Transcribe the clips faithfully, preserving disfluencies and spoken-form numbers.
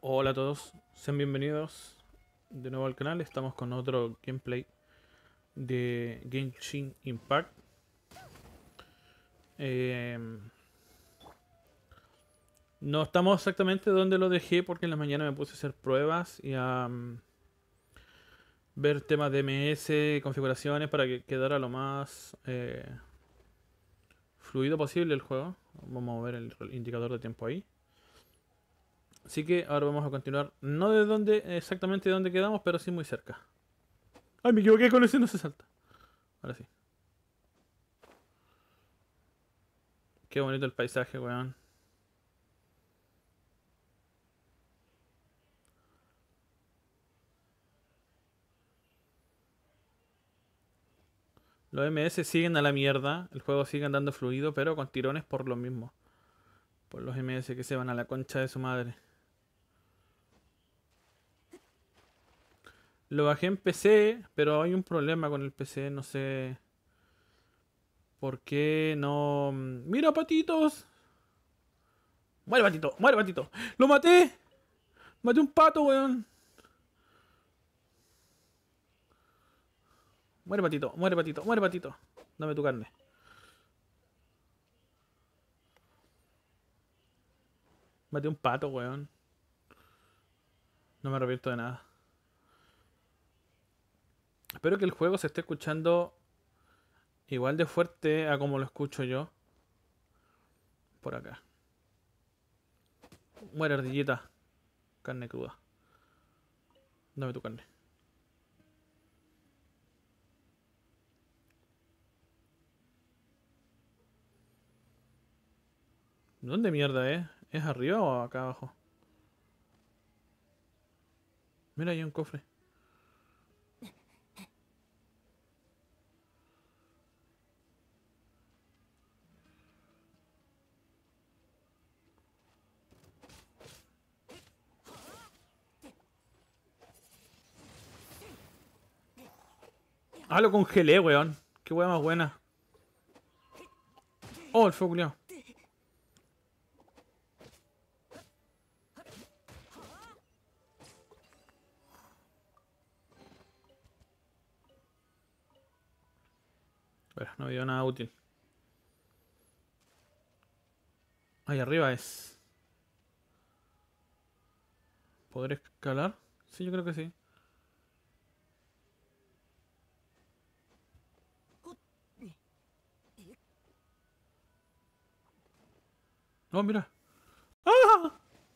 Hola a todos, sean bienvenidos de nuevo al canal. Estamos con otro gameplay de Genshin Impact. Eh, no estamos exactamente donde lo dejé porque en la mañana me puse a hacer pruebas y a um, ver temas de M S, configuraciones para que quedara lo más eh, fluido posible el juego. Vamos a ver el indicador de tiempo ahí. Así que ahora vamos a continuar, no de donde exactamente de donde quedamos, pero sí muy cerca. Ay, me equivoqué con ese, no se salta. Ahora sí. Qué bonito el paisaje, weón. Los M S siguen a la mierda. El juego sigue andando fluido, pero con tirones por lo mismo. Por los M S que se van a la concha de su madre. Lo bajé en P C, pero hay un problema con el P C. No sé por qué no... ¡Mira, patitos! ¡Muere, patito! ¡Muere, patito! ¡Lo maté! ¡Maté un pato, weón! ¡Muere, patito! ¡Muere, patito! ¡Muere, patito! Dame tu carne. Maté un pato, weón. No me arrepiento de nada. Espero que el juego se esté escuchando igual de fuerte a como lo escucho yo. Por acá. Muere, ardillita. Carne cruda. Dame tu carne. ¿Dónde mierda es? ¿Es arriba o acá abajo? Mira, hay un cofre. Ah, lo congelé, weón. Qué weá más buena. Oh, el fuego culiao. Bueno, no me dio nada útil. Ahí arriba es. ¿Podré escalar? Sí, yo creo que sí. Oh, mira. ¡Ah!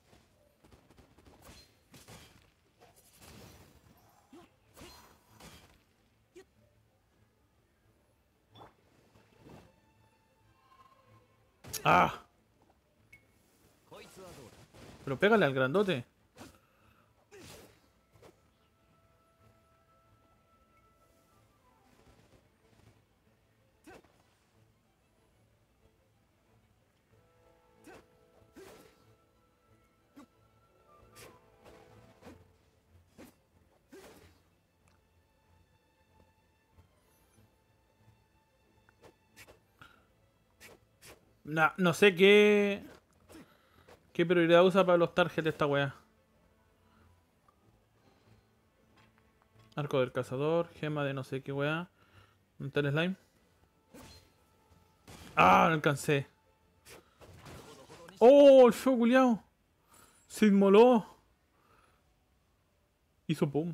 ¡Ah! Pero pégale al grandote. Nah, no sé qué... ¿Qué prioridad usa para los targets esta weá? Arco del cazador, gema de no sé qué weá. ¿Dónde está el slime? ¡Ah! No alcancé. ¡Oh! El fuego culiao. Se inmoló. Hizo pum.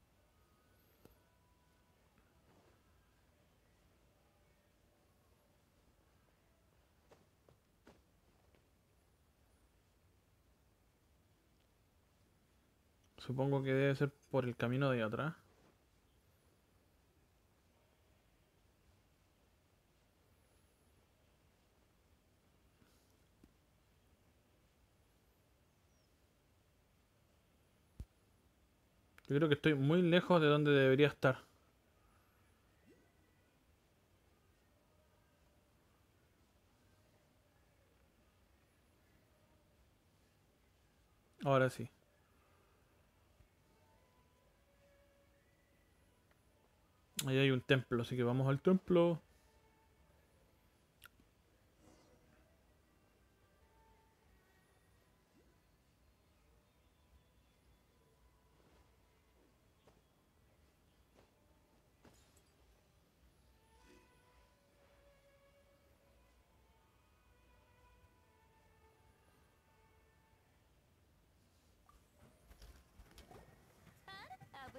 Supongo que debe ser por el camino de ahí atrás. Yo creo que estoy muy lejos de donde debería estar. Ahora sí. Ahí hay un templo, así que vamos al templo.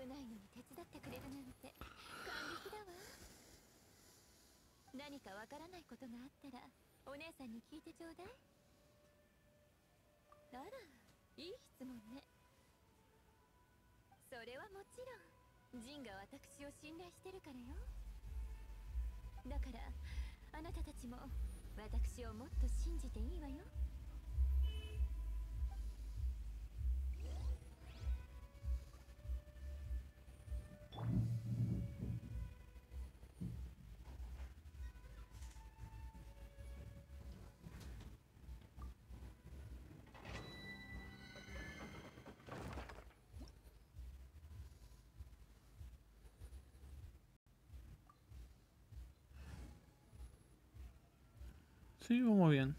ないのに手伝ってくれるなんて感激だわ。何かわからないことがあったらお姉さんに聞いてちょうだい。あら、いい質問ね。それはもちろんジンが私を信頼してるからよ。だからあなたたちも私をもっと信じていいわよ。 Sí, vamos bien.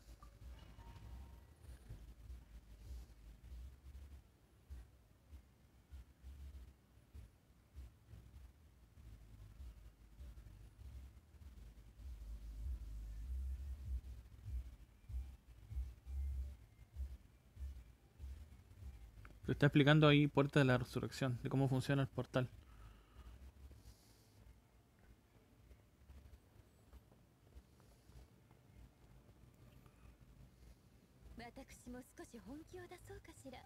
Te está explicando ahí Puerta de la Resurrección, de cómo funciona el portal. 私も少し本気を出そうかしら。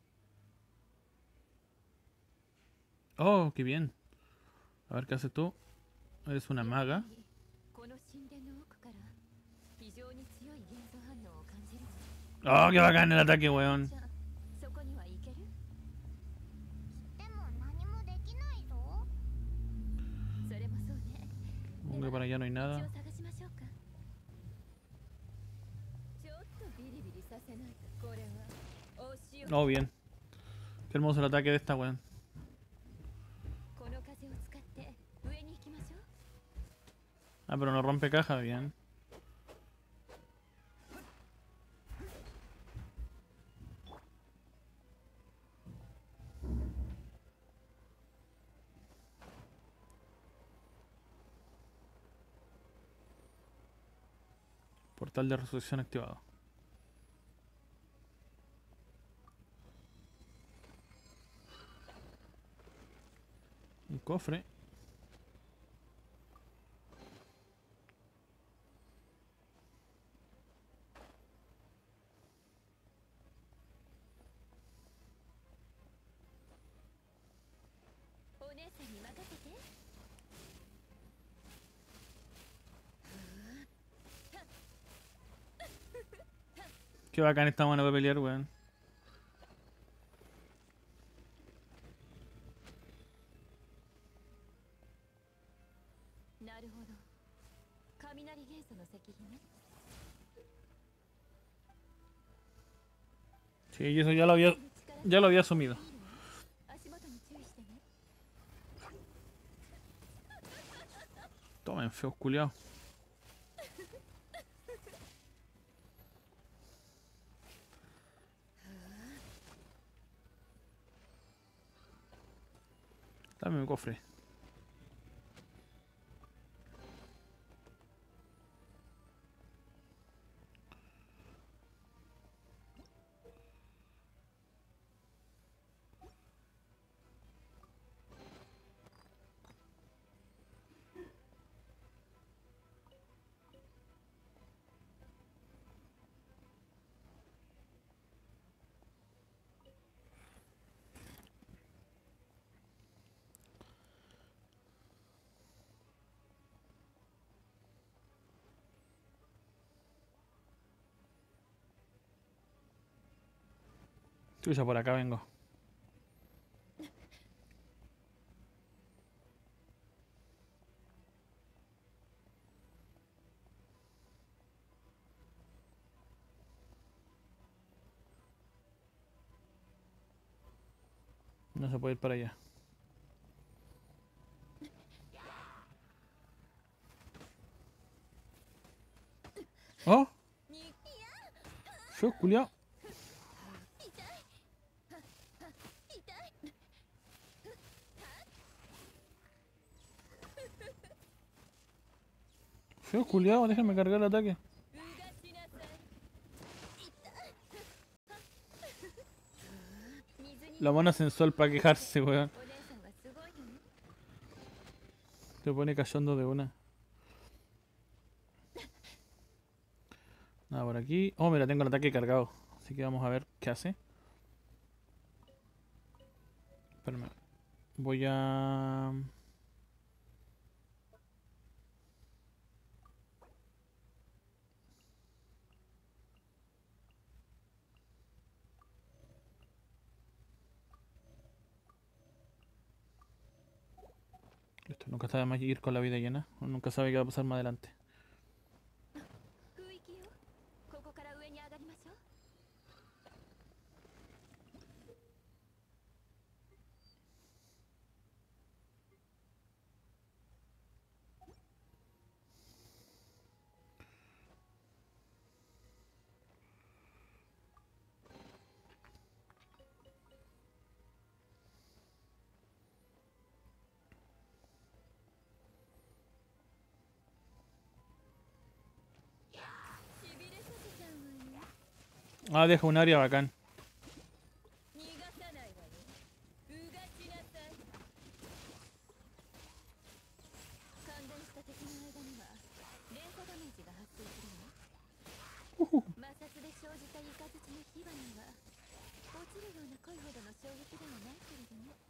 Oh, qué bien. A ver, ¿qué haces tú? Eres una maga. この神殿の奥から非常に強い元素反応を感じる。 Oh, qué bacán el ataque, weón. そこには行ける？ でも何もできないぞ。 それもそうね。 Supongo que para allá no hay 道 nada. を探しましょうか。ちょっとビリビリさせないと。これはお塩。 Oh, bien. Qué hermoso el ataque de esta, weón. この風を使って上に行きましょう。 Ah, pero no rompe caja, bien. Portal de resurrección activado. Un cofre. Qué bacán esta mano para pelear, weón. なるほど。雷元素の石碑ね。 Sí, eso ya lo había, ya lo había asumido. 足元に注意してね。 Tomen, feos culiados. Dame mi cofre. Chucha, por acá vengo. No se puede ir para allá. ¡Oh! ¡Feo culiao! Feo culiao, déjame cargar el ataque. La mona sensual para quejarse, weón. お姉さんはす Se pone cachondo de una. Nada por aquí. Oh, mira, tengo el ataque cargado. Así que vamos a ver qué hace. Espérame. Voy a... Listo, nunca está de más ir con la vida llena. Uno nunca sabe qué va a pasar más adelante. 空域よ。ここから上に上がりましょう。しびれさせちゃうわよ。 Ah, deja un área bacán. 逃がさないわよ。うがちなさい。感電した敵の間には連鎖ダメージが発生するわ。摩擦で生じたイカズチの火花は落ちるような濃いほどの衝撃ではないけれどね。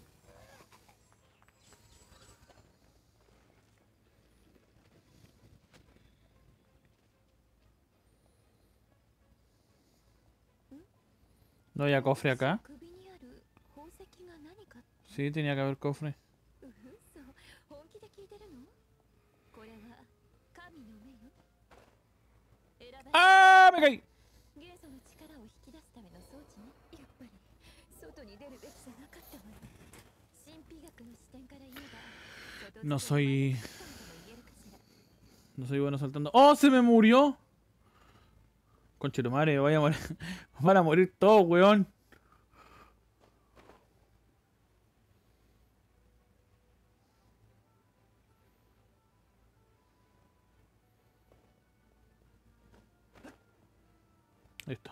No había cofre acá. 首にある宝石が何か。 Sí, tenía que haber cofre. うそ、本気で聞いてるの？これは神の目よ。選ばれ ¡Ah! ¡Me caí! 元素の力を引き出すための装置ね。やっぱり外に出るべきじゃなかったわよ。神秘学の視点から言えば、外 No 付けを soy... 学ぶとも言えるかしら。 No soy bueno saltando. ¡Oh! ¡Se me murió! Conchetumare, vaya a morir. Van a morir todos, weón. Listo.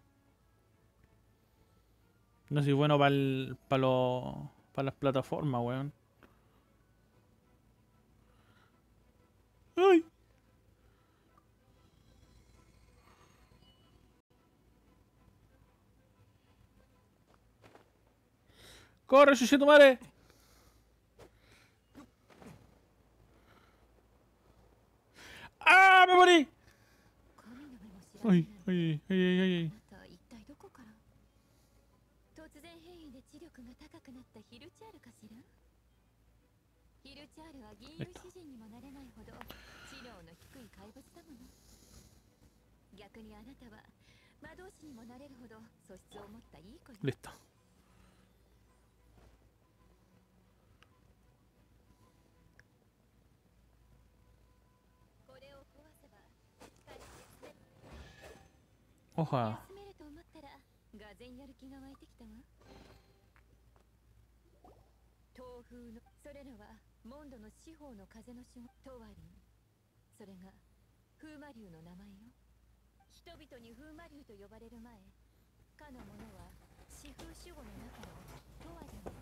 No soy bueno para para para las plataformas, weón. ¡Ay! ¡Corre, Chuchetumare! ¡Ah! ¡Me morí! 神の目も知らな ¡Ay! いなんて。 ¡Ay! ¡Ay! ¡Ay! ¡Ay! あなた一体どこから？突然変異で知力が高くなったヒルチャールかしら？ヒルチャールは銀融詩人にもなれないほど知能の低い怪物だもの。逆にあなたは魔導士にもなれるほど素質を持ったいい子よ。 Listo. これを壊せば彼を Oja. 休めると思ったらがぜんやる気が湧いてきたわ。東風のそれらはモンドの四方の風の守護トワリン。それが風魔竜の名前よ。人々に風魔竜と呼ばれる前、かの者は四風守護の中のトワリン。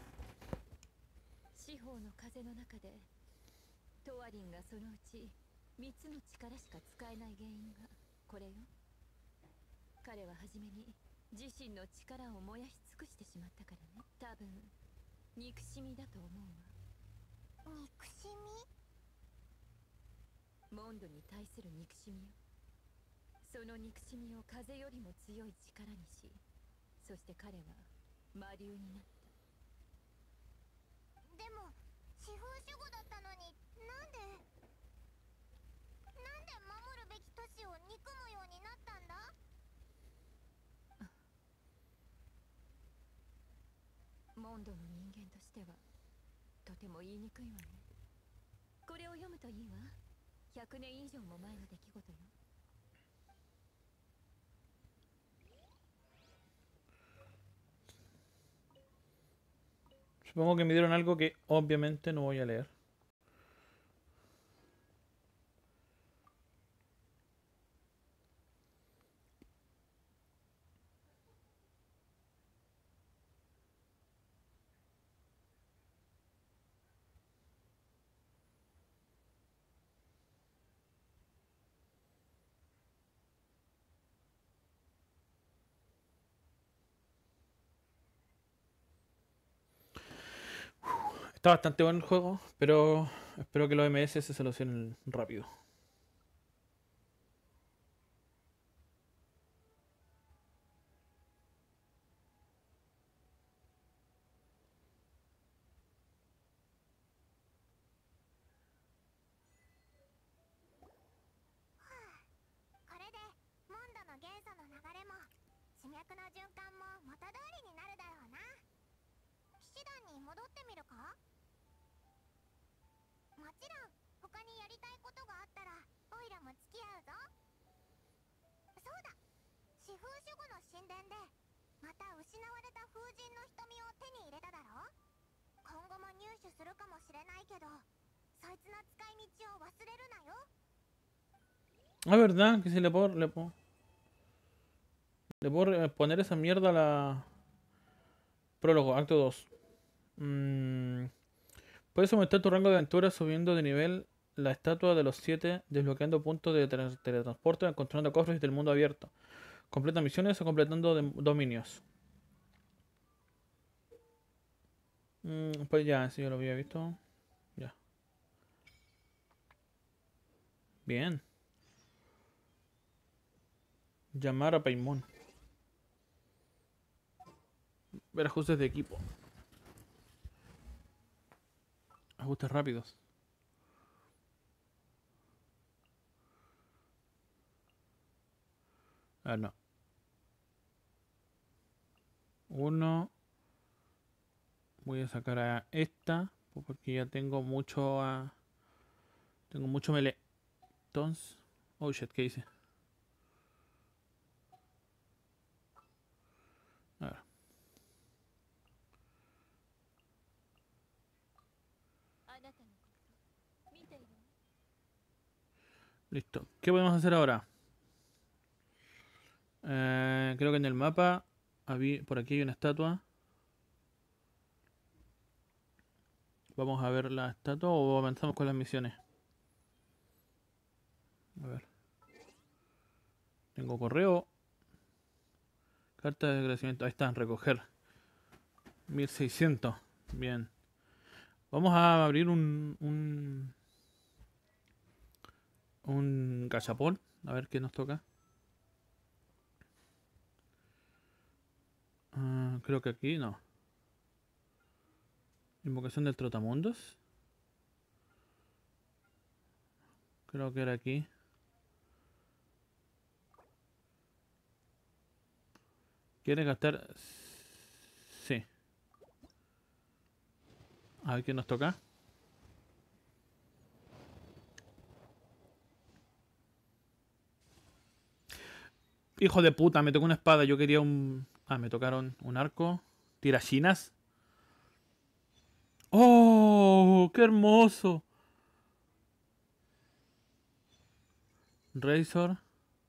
四方の風の中でトワリンがそのうち三つの力しか使えない原因がこれよ。彼は初めに自身の力を燃やし尽くしてしまったからね。多分憎しみだと思うわ。 憎しみ？ モンドに対する憎しみよ。その憎しみを風よりも強い力にし、そして彼は魔竜になった。 でも四風守護だったのになんでなんで守るべき都市を憎むようになったんだ？ モンドの人間としてはとても言いにくいわね。これを読むといいわ。ひゃくねん以上も前の出来事よ。 Supongo que me dieron algo que obviamente no voy a leer. Está bastante bueno el juego, pero espero que los M S se solucionen rápido. Ah, verdad, que si le puedo, le puedo, le puedo re- poner esa mierda a la... Prólogo, acto dos. Mm, puedes aumentar tu rango de aventura subiendo de nivel la estatua de los siete, desbloqueando puntos de tele- teletransporte, encontrando cofres del mundo abierto. Completa misiones o completando dem- dominios. Mm, pues ya, si yo lo había visto. Ya. Bien. Llamar a Paimon. Ver ajustes de equipo. Ajustes rápidos. A ver, no. Uno. Voy a sacar a esta. Porque ya tengo mucho a... Tengo mucho melee. Entonces... Oh shit, ¿qué hice? A ver. Listo. ¿Qué podemos hacer ahora? Eh, creo que en el mapa... habí- por aquí hay una estatua. Vamos a ver la estatua o avanzamos con las misiones. A ver. Tengo correo. Carta de agradecimiento. Ahí está, recoger. mil seiscientos. Bien. Vamos a abrir un... Un, un gachapón. A ver qué nos toca. Ah, creo que aquí no. Invocación del Trotamundos. Creo que era aquí. ¿Quieres gastar? Sí. A ver qué nos toca. Hijo de puta, me tocó una espada. Yo quería un... Ah, me tocaron un arco. Tirachinas. ¡Oh! ¡Qué hermoso! Razor.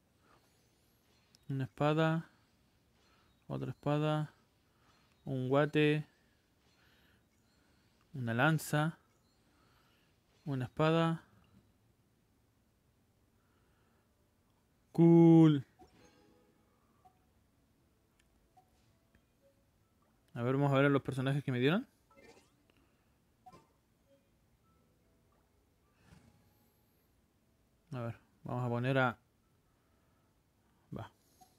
Una espada. Otra espada. Un guate. Una lanza. Una espada. Cool. A ver, vamos a ver los personajes que me dieron. A ver, vamos a poner a... Va.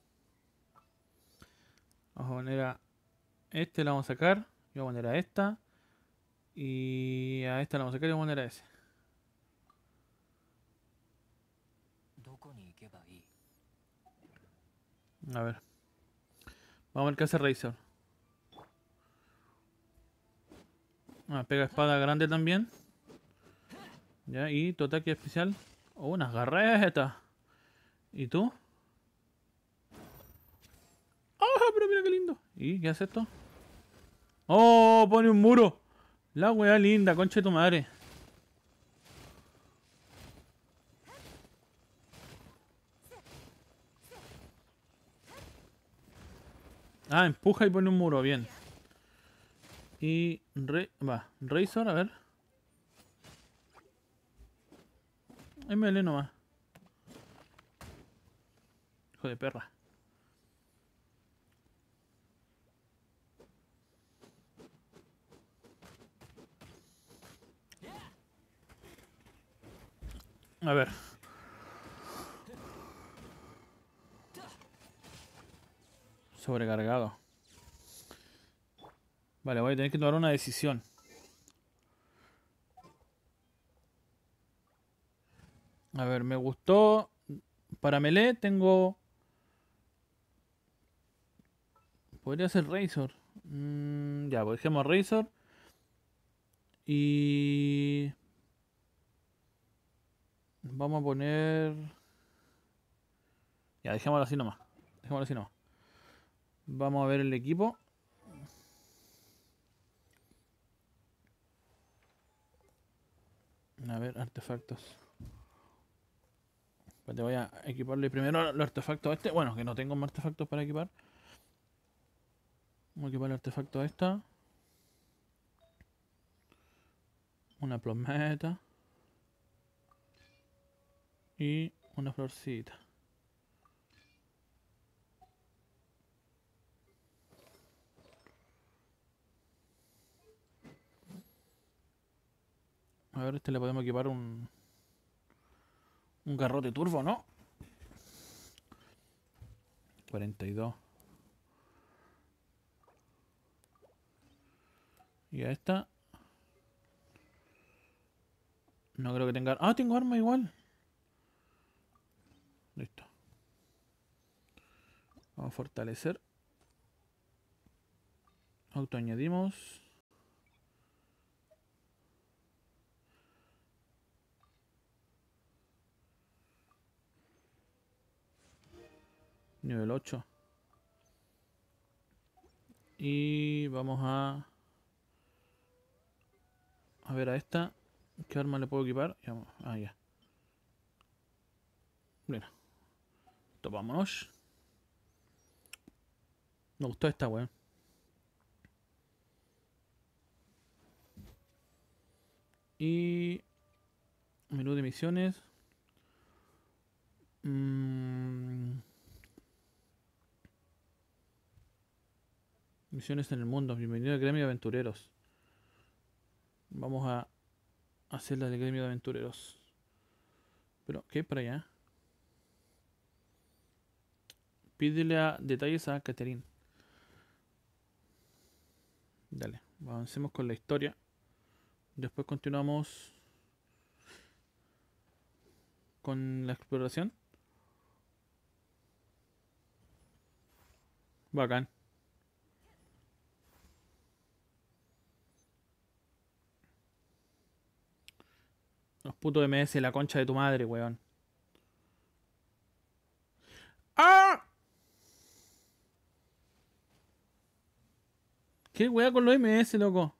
Vamos a poner a... Este la vamos a sacar. Y voy a poner a esta. Y a esta la vamos a sacar y voy a poner a ese. A ver. Vamos a ver qué hace Razor. Ah, pega espada grande también. Ya, y tu ataque especial. Oh, unas garretas. ¿Y tú? ¡Ah, pero mira qué lindo! ¿Y qué hace esto? ¡Oh, pone un muro! La weá linda, concha de tu madre. Ah, empuja y pone un muro, bien. Y... Re, va, Razor, a ver. M L nomás. Hijo de perra. A ver. Sobrecargado. Vale, voy a tener que tomar una decisión. A ver, me gustó. Para melee tengo... Podría ser Razor. Mm, ya, pues dejemos Razor. Y... Vamos a poner... Ya, dejémoslo así nomás. Dejémoslo así nomás. Vamos a ver el equipo. A ver, artefactos. Pues te voy a equiparle primero los artefactos a este. Bueno, que no tengo más artefactos para equipar. Vamos a equipar el artefacto a esta. Una plometa. Y una florcita. A ver, este le podemos equipar un... Un garrote turbo, ¿no? cuarenta y dos. Y a esta... No creo que tenga... Ah, tengo arma igual. Listo. Vamos a fortalecer. Auto añadimos. Nivel ocho. Y vamos a... A ver a esta. ¿Qué arma le puedo equipar? Ah, ya. Bueno. Topámonos. Me gustó esta, weón. Y... Menú de misiones. Mm... Misiones en el mundo. Bienvenido al gremio de aventureros. Vamos a hacer la del gremio de aventureros. Pero, ¿qué hay para allá? Pídele a detalles a Catherine. Dale, avancemos con la historia. Después continuamos con la exploración. Bacán. Los putos M S, la concha de tu madre, weón. ¡Ah! ¿Qué weá con los M S, loco?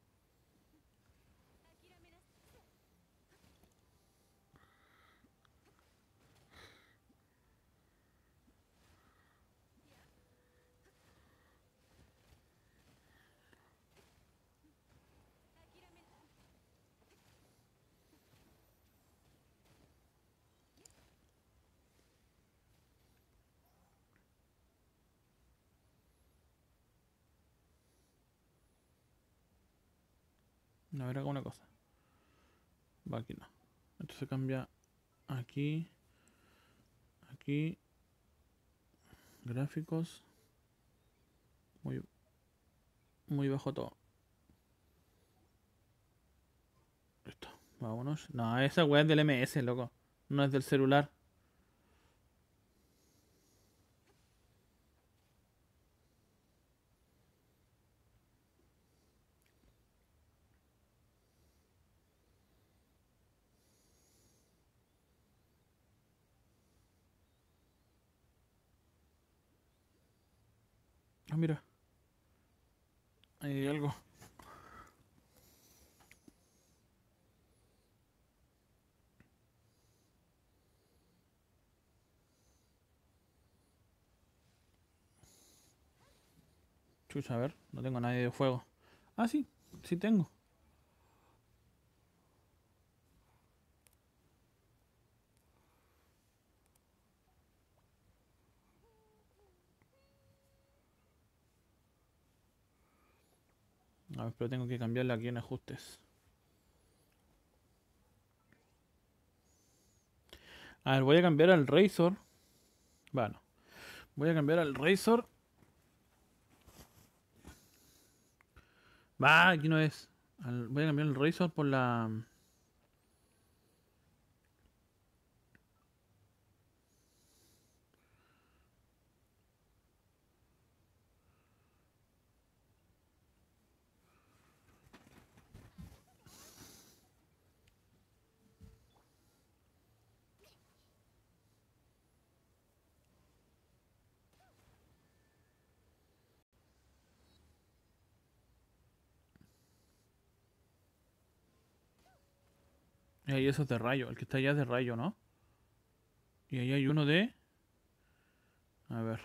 No, era una cosa. Va aquí no. Esto se cambia aquí. Aquí. Gráficos. Muy, muy bajo todo. Listo. Vámonos. No, esa weá es del M S, loco. No es del celular. Ah, mira. Hay algo. Chucha, a ver. No tengo nadie de fuego. Ah, sí. Sí tengo. A ver, pero tengo que cambiarle aquí en ajustes. A ver, voy a cambiar al Razor. Bueno, voy a cambiar al Razor. Va, aquí no es. Al- voy a cambiar el Razor por la... Y ahí eso es de rayo. El que está allá es de rayo, ¿no? Y ahí hay uno de... A ver.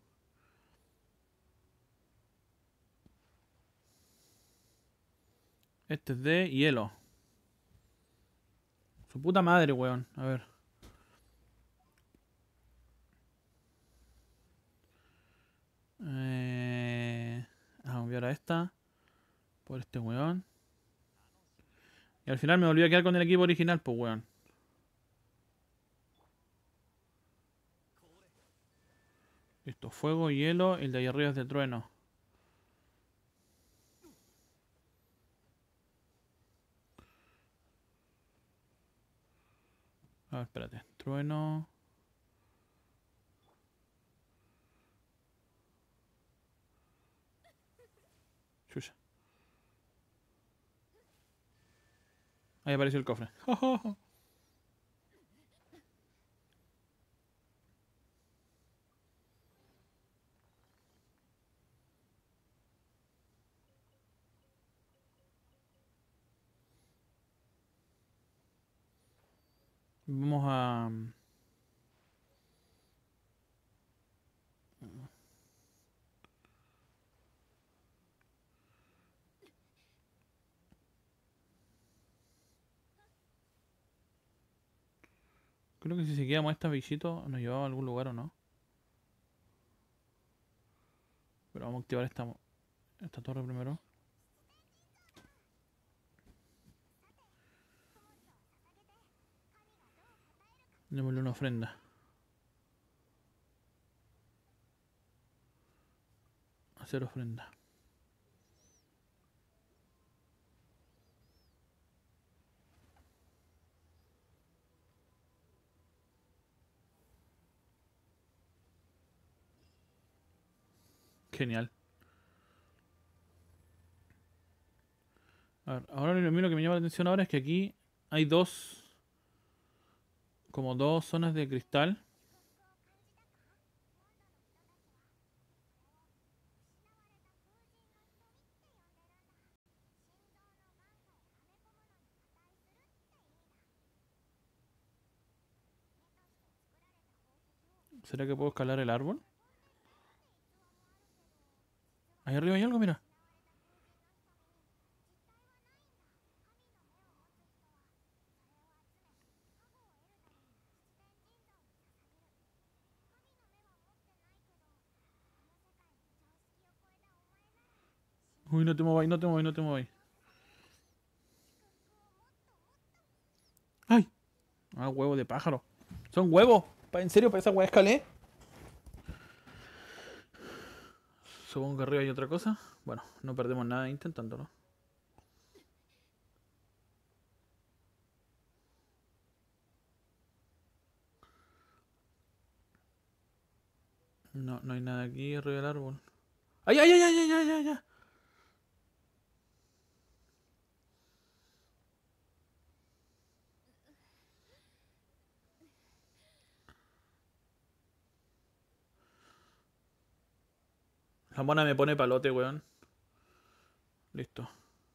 Este es de hielo. Su puta madre, weón. A ver. Eh... A cambiar a esta. Por este weón. Y al final me volví a quedar con el equipo original, pues weón. Listo, fuego, hielo. El de ahí arriba es de trueno. A ver, espérate. Trueno. Chucha. Ahí apareció el cofre. Vamos a... Creo que si seguíamos esta visita nos llevaba a algún lugar o no. Pero vamos a activar esta, esta torre primero. Démosle una ofrenda. Hacer ofrenda. Genial. A ver, ahora lo mismo que me llama la atención ahora es que aquí hay dos... Como dos zonas de cristal. ¿Será que puedo escalar el árbol? Ahí arriba hay algo, mira. Uy, no te mováis, no te mováis, no te mováis. ¡Ay! Ah, huevo de pájaro. Son huevos. Pa- ¿En serio? ¿Para esa hueá escalé? Supongo que arriba hay otra cosa. Bueno, no perdemos nada intentándolo. No, no hay nada aquí arriba del árbol. ¡Ay, ay, ay, ay, ay, ay, ay! Ay! La mona me pone palote, weón. Listo.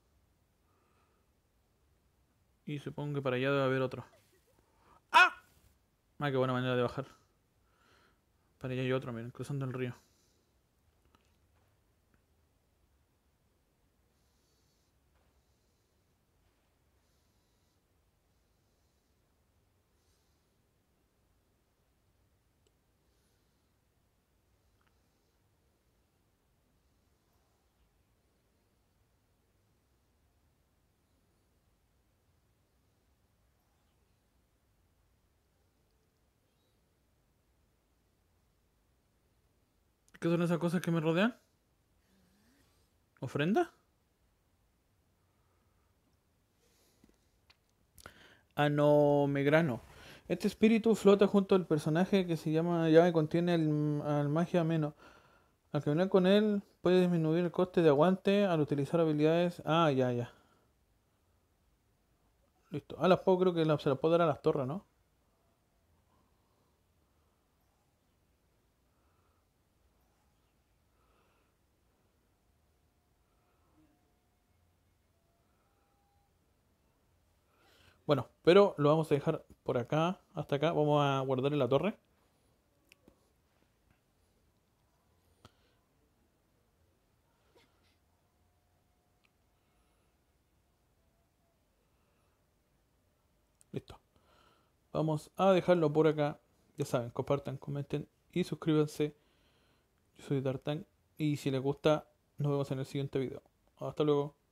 Y supongo que para allá debe haber otro. ¡Ah! Ah, qué buena manera de bajar. Para allá hay otro, miren, cruzando el río. ¿Qué son esas cosas que me rodean? ¿Ofrenda? Anomegrano. Este espíritu flota junto al personaje que se llama llave y contiene el, al magia ameno. Al caminar con él puede disminuir el coste de aguante al utilizar habilidades. Ah, ya, ya. Listo. Ah, las puedo, creo que las- se las puedo dar a las torres, ¿no? Bueno, pero lo vamos a dejar por acá, hasta acá. Vamos a guardar en la torre. Listo. Vamos a dejarlo por acá. Ya saben, compartan, comenten y suscríbanse. Yo soy Dartan y si les gusta, nos vemos en el siguiente video. Hasta luego.